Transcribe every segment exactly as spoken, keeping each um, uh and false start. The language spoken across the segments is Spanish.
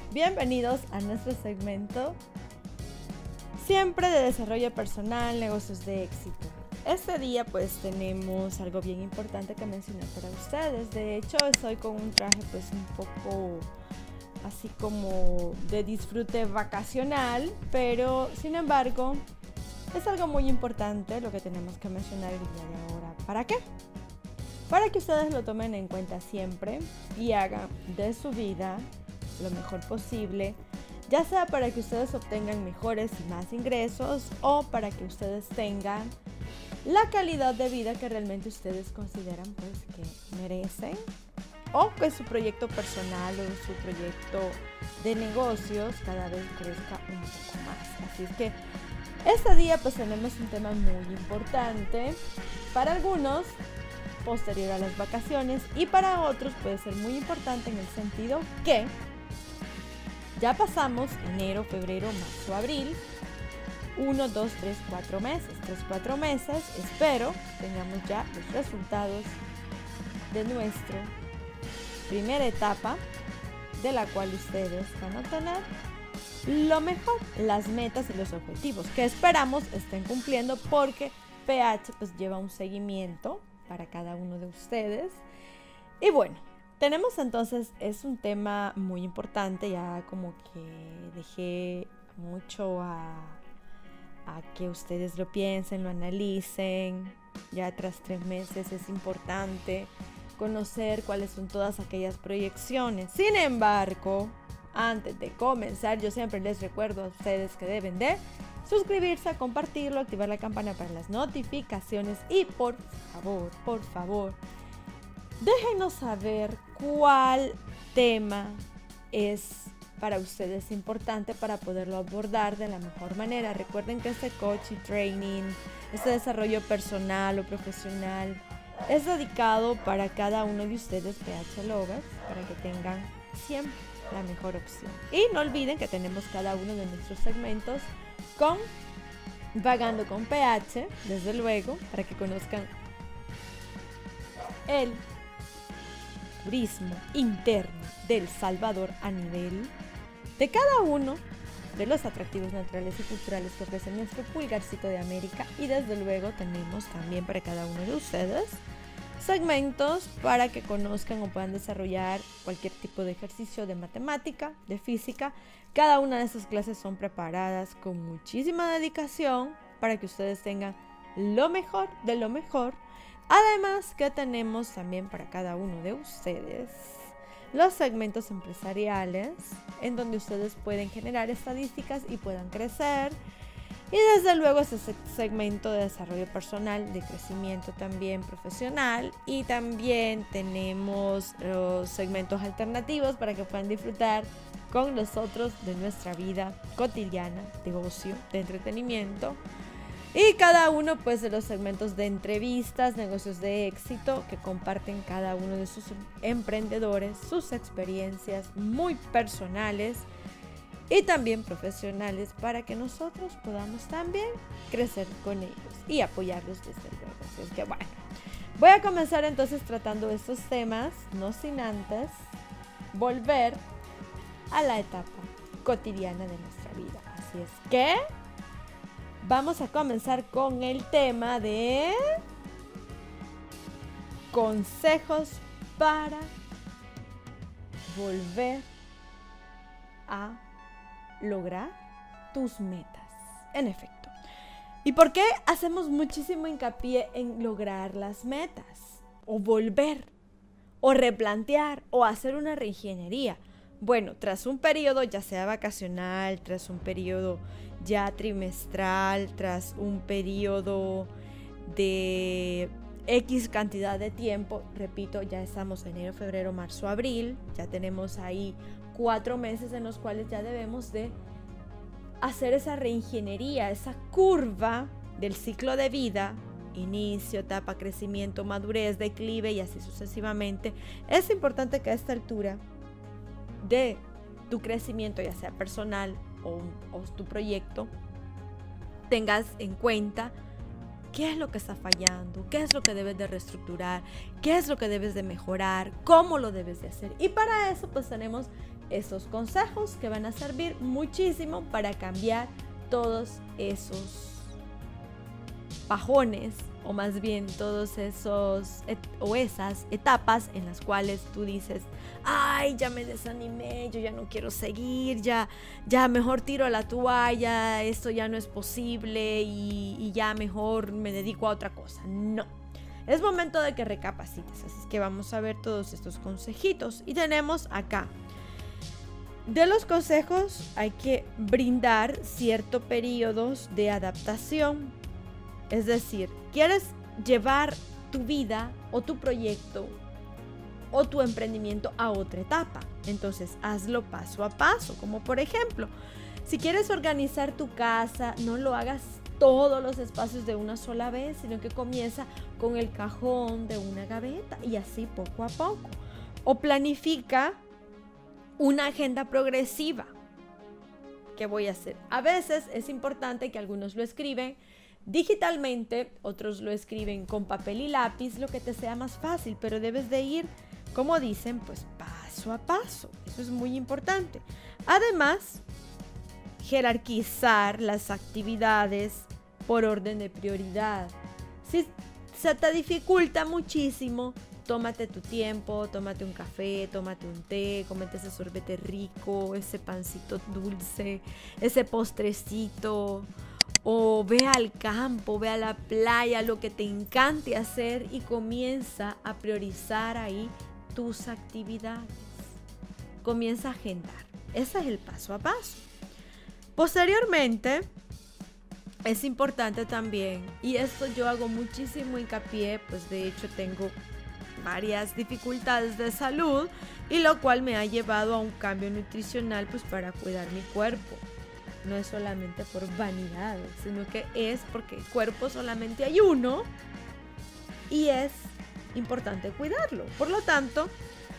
Bienvenidos a nuestro segmento siempre de desarrollo personal, negocios de éxito. Este día pues tenemos algo bien importante que mencionar para ustedes. De hecho estoy con un traje pues un poco así como de disfrute vacacional, pero sin embargo es algo muy importante lo que tenemos que mencionar el día de ahora. ¿Para qué? Para que ustedes lo tomen en cuenta siempre y hagan de su vida lo mejor posible, ya sea para que ustedes obtengan mejores y más ingresos o para que ustedes tengan la calidad de vida que realmente ustedes consideran pues que merecen, o que su proyecto personal o su proyecto de negocios cada vez crezca un poco más. Así es que este día pues tenemos un tema muy importante para algunos posterior a las vacaciones y para otros puede ser muy importante en el sentido que ya pasamos enero, febrero, marzo, abril, uno, dos, tres, cuatro meses, tres, cuatro meses, espero tengamos ya los resultados de nuestra primera etapa de la cual ustedes van a tener lo mejor, las metas y los objetivos que esperamos estén cumpliendo, porque P H pues lleva un seguimiento para cada uno de ustedes. Y bueno, tenemos entonces, es un tema muy importante, ya como que dejé mucho a, a que ustedes lo piensen, lo analicen. Ya tras tres meses es importante conocer cuáles son todas aquellas proyecciones. Sin embargo, antes de comenzar, yo siempre les recuerdo a ustedes que deben de suscribirse, compartirlo, activar la campana para las notificaciones y por favor, por favor, déjenos saber cuál tema es para ustedes importante para poderlo abordar de la mejor manera. Recuerden que este coaching, training, este desarrollo personal o profesional es dedicado para cada uno de ustedes P H Lovers, para que tengan siempre la mejor opción. Y no olviden que tenemos cada uno de nuestros segmentos con Vagando con P H, desde luego, para que conozcan el turismo interno del Salvador a nivel de cada uno de los atractivos naturales y culturales que ofrece nuestro pulgarcito de América. Y desde luego tenemos también para cada uno de ustedes segmentos para que conozcan o puedan desarrollar cualquier tipo de ejercicio de matemática, de física. Cada una de estas clases son preparadas con muchísima dedicación para que ustedes tengan lo mejor de lo mejor. Además que tenemos también para cada uno de ustedes los segmentos empresariales, en donde ustedes pueden generar estadísticas y puedan crecer. Y desde luego ese segmento de desarrollo personal, de crecimiento también profesional. Y también tenemos los segmentos alternativos para que puedan disfrutar con nosotros de nuestra vida cotidiana, de ocio, de entretenimiento. Y cada uno pues de los segmentos de entrevistas, negocios de éxito, que comparten cada uno de sus emprendedores, sus experiencias muy personales y también profesionales, para que nosotros podamos también crecer con ellos y apoyarlos desde luego. Así es que bueno, voy a comenzar entonces tratando estos temas, no sin antes volver a la etapa cotidiana de nuestra vida. Así es que vamos a comenzar con el tema de consejos para volver a lograr tus metas. En efecto. ¿Y por qué hacemos muchísimo hincapié en lograr las metas? O volver, o replantear, o hacer una reingeniería. Bueno, tras un periodo ya sea vacacional, tras un periodo ya trimestral, tras un periodo de X cantidad de tiempo, repito, ya estamos en enero, febrero, marzo, abril, ya tenemos ahí cuatro meses en los cuales ya debemos de hacer esa reingeniería, esa curva del ciclo de vida, inicio, etapa, crecimiento, madurez, declive y así sucesivamente. Es importante que a esta altura de tu crecimiento, ya sea personal o, o tu proyecto, tengas en cuenta qué es lo que está fallando, qué es lo que debes de reestructurar, qué es lo que debes de mejorar, cómo lo debes de hacer. Y para eso pues tenemos esos consejos que van a servir muchísimo para cambiar todos esos bajones, o más bien todos esos et o esas etapas en las cuales tú dices, ay, ya me desanimé, yo ya no quiero seguir, ya, ya mejor tiro la toalla, esto ya no es posible y, y ya mejor me dedico a otra cosa. No, es momento de que recapacites, así es que vamos a ver todos estos consejitos. Y tenemos acá, de los consejos hay que brindar ciertos periodos de adaptación. Es decir, quieres llevar tu vida o tu proyecto o tu emprendimiento a otra etapa. Entonces, hazlo paso a paso. Como por ejemplo, si quieres organizar tu casa, no lo hagas todos los espacios de una sola vez, sino que comienza con el cajón de una gaveta y así poco a poco. O planifica una agenda progresiva. ¿Qué voy a hacer? A veces es importante que algunos lo escriben digitalmente, otros lo escriben con papel y lápiz, lo que te sea más fácil, pero debes de ir, como dicen, pues paso a paso. Eso es muy importante. Además, jerarquizar las actividades por orden de prioridad. Si se te dificulta muchísimo, tómate tu tiempo, tómate un café, tómate un té, cómete ese sorbete rico, ese pancito dulce, ese postrecito, o ve al campo, ve a la playa, lo que te encante hacer y comienza a priorizar ahí tus actividades. Comienza a agendar. Ese es el paso a paso. Posteriormente, es importante también, y esto yo hago muchísimo hincapié, pues de hecho tengo varias dificultades de salud y lo cual me ha llevado a un cambio nutricional pues para cuidar mi cuerpo. No es solamente por vanidad, sino que es porque el cuerpo solamente hay uno y es importante cuidarlo. Por lo tanto,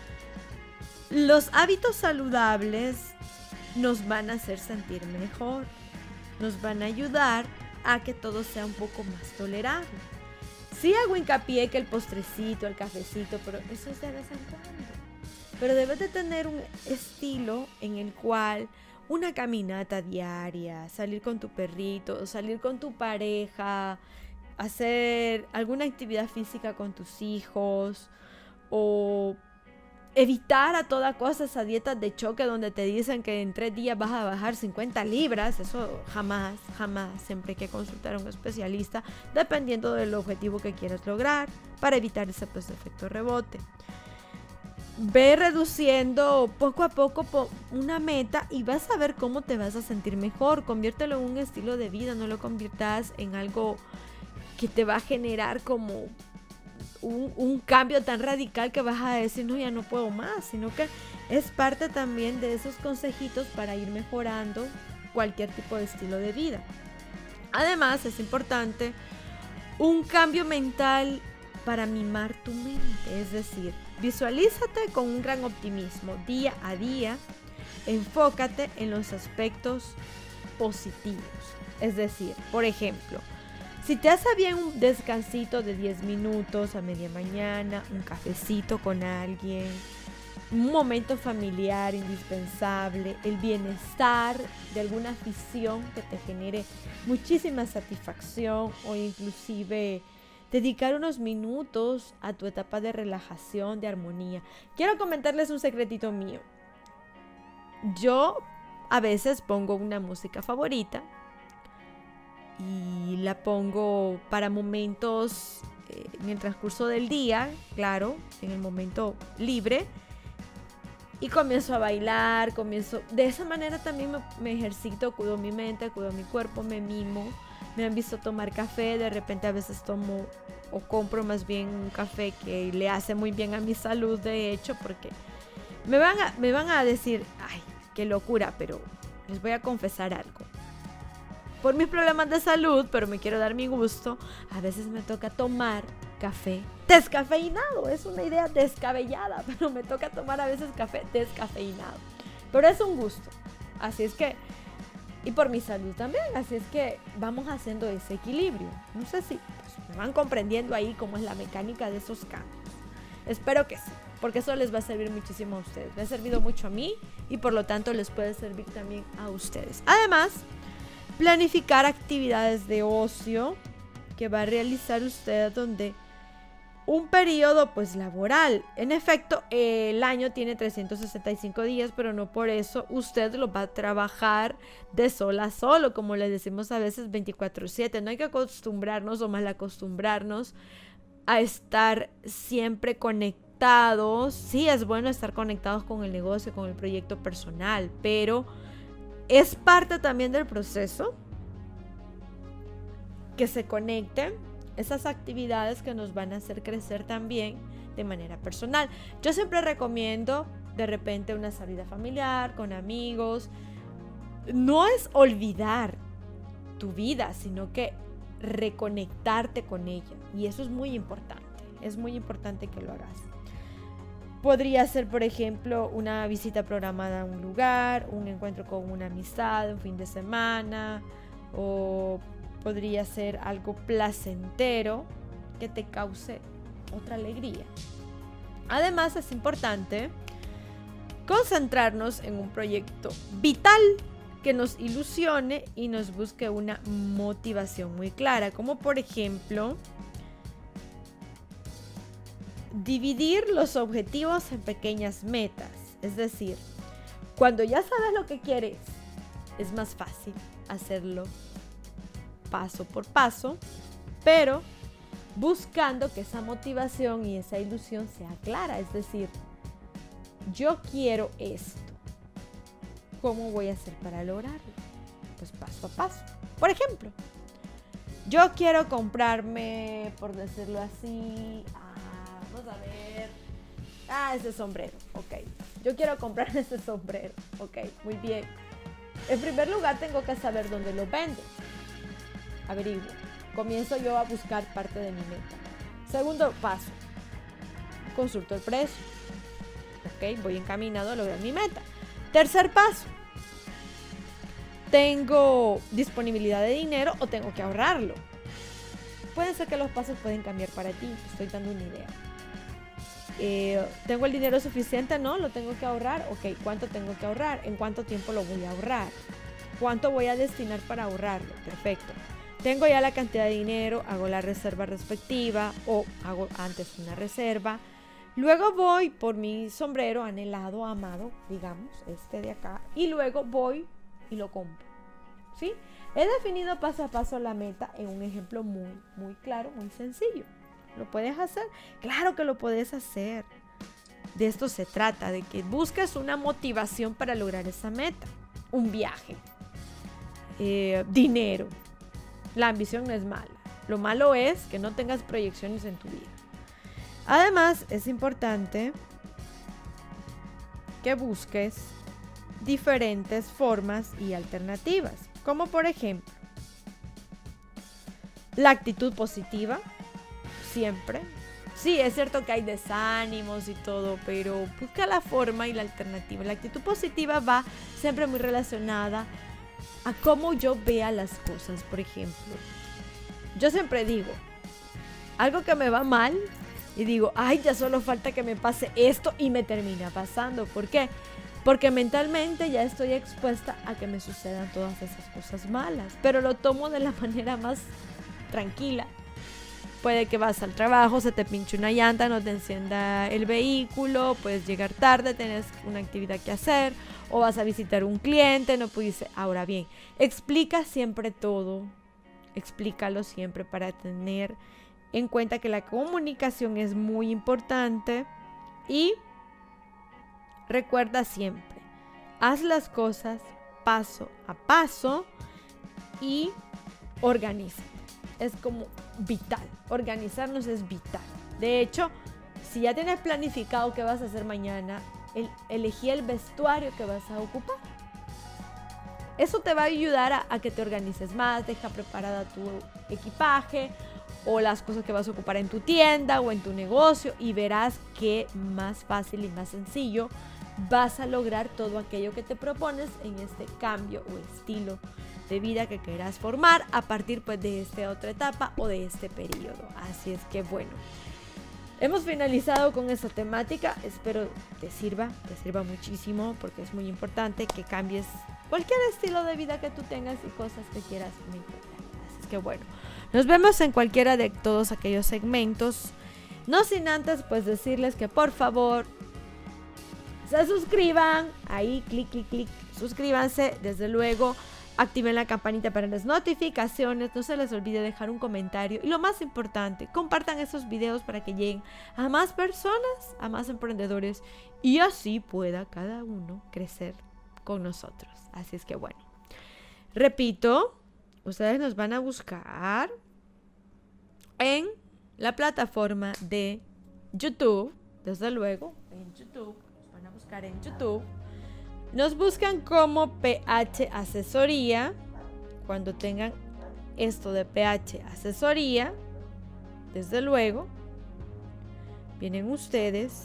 los hábitos saludables nos van a hacer sentir mejor, nos van a ayudar a que todo sea un poco más tolerable. Sí hago hincapié que el postrecito, el cafecito, pero eso es de vez en cuando. Pero debes de tener un estilo en el cual una caminata diaria, salir con tu perrito, salir con tu pareja, hacer alguna actividad física con tus hijos o evitar a toda cosa esa dieta de choque donde te dicen que en tres días vas a bajar cincuenta libras. Eso jamás, jamás. Siempre hay que consultar a un especialista dependiendo del objetivo que quieras lograr para evitar ese pues, efecto rebote. Ve reduciendo poco a poco una meta y vas a ver cómo te vas a sentir mejor. Conviértelo en un estilo de vida, no lo conviertas en algo que te va a generar como un, un cambio tan radical que vas a decir, no, ya no puedo más, sino que es parte también de esos consejitos para ir mejorando cualquier tipo de estilo de vida. Además, es importante un cambio mental para mimar tu mente, es decir, visualízate con un gran optimismo día a día, enfócate en los aspectos positivos, es decir, por ejemplo, si te hace bien un descansito de diez minutos a media mañana, un cafecito con alguien, un momento familiar indispensable, el bienestar de alguna afición que te genere muchísima satisfacción o inclusive dedicar unos minutos a tu etapa de relajación, de armonía. Quiero comentarles un secretito mío. Yo a veces pongo una música favorita y la pongo para momentos eh, en el transcurso del día, claro, en el momento libre. Y comienzo a bailar, comienzo... De esa manera también me, me ejercito, cuido mi mente, cuido mi cuerpo, me mimo. Me han visto tomar café, de repente a veces tomo o compro más bien un café que le hace muy bien a mi salud, de hecho, porque me van a, me van a decir, ay, qué locura, pero les voy a confesar algo. Por mis problemas de salud, pero me quiero dar mi gusto, a veces me toca tomar café descafeinado. Es una idea descabellada, pero me toca tomar a veces café descafeinado. Pero es un gusto, así es que... Y por mi salud también, así es que vamos haciendo ese equilibrio. No sé si pues, me van comprendiendo ahí cómo es la mecánica de esos cambios. Espero que sí. porque eso les va a servir muchísimo a ustedes. Me ha servido mucho a mí y por lo tanto les puede servir también a ustedes. Además, planificar actividades de ocio que va a realizar usted donde un periodo pues laboral. En efecto, el año tiene trescientos sesenta y cinco días, pero no por eso usted lo va a trabajar de sol a solo, como les decimos a veces veinticuatro siete. No hay que acostumbrarnos o mal acostumbrarnos a estar siempre conectados. Sí, es bueno estar conectados con el negocio, con el proyecto personal, pero es parte también del proceso que se conecten esas actividades que nos van a hacer crecer también de manera personal. Yo siempre recomiendo de repente una salida familiar, con amigos. No es olvidar tu vida, sino que reconectarte con ella. Y eso es muy importante. Es muy importante que lo hagas. Podría ser, por ejemplo, una visita programada a un lugar, un encuentro con una amistad, un fin de semana, o podría ser algo placentero que te cause otra alegría. Además, es importante concentrarnos en un proyecto vital que nos ilusione y nos busque una motivación muy clara, como por ejemplo dividir los objetivos en pequeñas metas. Es decir, cuando ya sabes lo que quieres, es más fácil hacerlo paso por paso, pero buscando que esa motivación y esa ilusión sea clara. Es decir, yo quiero esto. ¿Cómo voy a hacer para lograrlo? Pues paso a paso. Por ejemplo, yo quiero comprarme, por decirlo así, ah, vamos a ver, ah, ese sombrero, ok. Yo quiero comprar ese sombrero, ok, muy bien. En primer lugar, tengo que saber dónde lo venden. Averiguo. Comienzo yo a buscar parte de mi meta. Segundo paso, consulto el precio. Ok, voy encaminado a lograr mi meta. Tercer paso, tengo disponibilidad de dinero o tengo que ahorrarlo. Puede ser que los pasos pueden cambiar para ti. Estoy dando una idea. Eh, ¿Tengo el dinero suficiente? No, lo tengo que ahorrar. Ok, ¿cuánto tengo que ahorrar? ¿En cuánto tiempo lo voy a ahorrar? ¿Cuánto voy a destinar para ahorrarlo? Perfecto. Tengo ya la cantidad de dinero, hago la reserva respectiva o hago antes una reserva. Luego voy por mi sombrero anhelado, amado, digamos, este de acá. Y luego voy y lo compro. ¿Sí? He definido paso a paso la meta en un ejemplo muy, muy claro, muy sencillo. ¿Lo puedes hacer? Claro que lo puedes hacer. De esto se trata, de que busques una motivación para lograr esa meta. Un viaje. Eh, dinero. La ambición no es mala. Lo malo es que no tengas proyecciones en tu vida. Además, es importante que busques diferentes formas y alternativas. Como por ejemplo, la actitud positiva. Siempre. Sí, es cierto que hay desánimos y todo, pero busca la forma y la alternativa. La actitud positiva va siempre muy relacionada a cómo yo vea las cosas. Por ejemplo, yo siempre digo algo que me va mal y digo, ay, ya solo falta que me pase esto, y me termina pasando. ¿Por qué? Porque mentalmente ya estoy expuesta a que me sucedan todas esas cosas malas, pero lo tomo de la manera más tranquila. Puede que vas al trabajo, se te pinche una llanta, no te encienda el vehículo, puedes llegar tarde, tienes una actividad que hacer, o vas a visitar un cliente, no pudiste. Ahora bien, explica siempre todo, explícalo siempre para tener en cuenta que la comunicación es muy importante. Y recuerda siempre, haz las cosas paso a paso y organiza. Es como vital. Organizarnos es vital. De hecho, si ya tienes planificado qué vas a hacer mañana, el, elegí el vestuario que vas a ocupar. Eso te va a ayudar a, a que te organices más, deja preparada tu equipaje o las cosas que vas a ocupar en tu tienda o en tu negocio, y verás que más fácil y más sencillo vas a lograr todo aquello que te propones en este cambio o estilo de vida que quieras formar a partir pues de esta otra etapa o de este periodo. Así es que bueno, hemos finalizado con esta temática. Espero te sirva, te sirva muchísimo, porque es muy importante que cambies cualquier estilo de vida que tú tengas y cosas que quieras mejorar. Así es que bueno, nos vemos en cualquiera de todos aquellos segmentos. No sin antes pues decirles que por favor se suscriban. Ahí, clic, clic, clic, suscríbanse. Desde luego, activen la campanita para las notificaciones. No se les olvide dejar un comentario. Y lo más importante, compartan esos videos para que lleguen a más personas, a más emprendedores. Y así pueda cada uno crecer con nosotros. Así es que bueno, repito, ustedes nos van a buscar en la plataforma de YouTube. Desde luego, en YouTube. Nos van a buscar en YouTube. Nos buscan como P H Asesoría. Cuando tengan esto de P H Asesoría, desde luego, vienen ustedes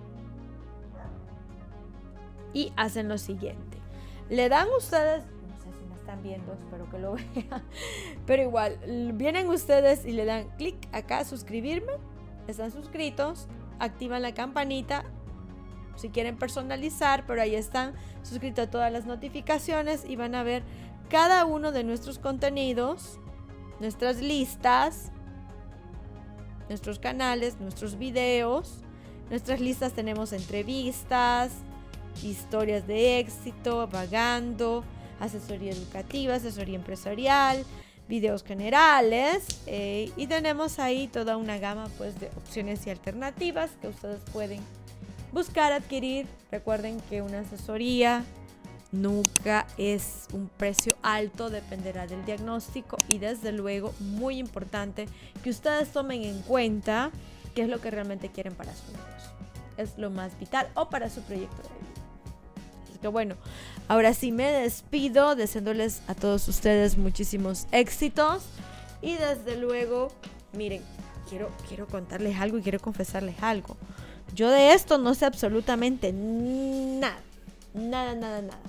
y hacen lo siguiente. Le dan ustedes, no sé si me están viendo, espero que lo vean, pero igual, vienen ustedes y le dan clic acá, suscribirme, están suscritos, activan la campanita, si quieren personalizar, pero ahí están suscritos a todas las notificaciones y van a ver cada uno de nuestros contenidos, nuestras listas, nuestros canales, nuestros videos. Nuestras listas tenemos entrevistas, historias de éxito, vagando, asesoría educativa, asesoría empresarial, videos generales, eh, y tenemos ahí toda una gama pues de opciones y alternativas que ustedes pueden buscar, adquirir. Recuerden que una asesoría nunca es un precio alto, dependerá del diagnóstico y desde luego muy importante que ustedes tomen en cuenta qué es lo que realmente quieren para su negocio. Es lo más vital, o para su proyecto de vida. Así que bueno, ahora sí me despido deseándoles a todos ustedes muchísimos éxitos y desde luego, miren, quiero, quiero contarles algo y quiero confesarles algo. Yo de esto no sé absolutamente nada, nada, nada, nada.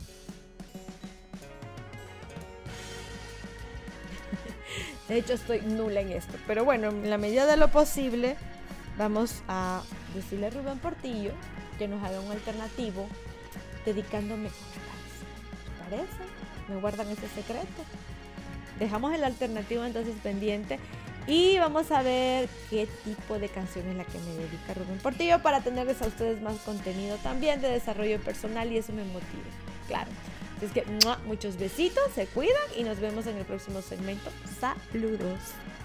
De hecho estoy nula en esto, pero bueno, en la medida de lo posible vamos a decirle a Rubén Portillo que nos haga un alternativo dedicándome a ¿les parece? ¿Me guardan ese secreto? Dejamos el alternativo entonces pendiente y vamos a ver qué tipo de canción es la que me dedica Rubén Portillo para tenerles a ustedes más contenido también de desarrollo personal y eso me motive, claro. Así es que muchos besitos, se cuidan y nos vemos en el próximo segmento. Saludos.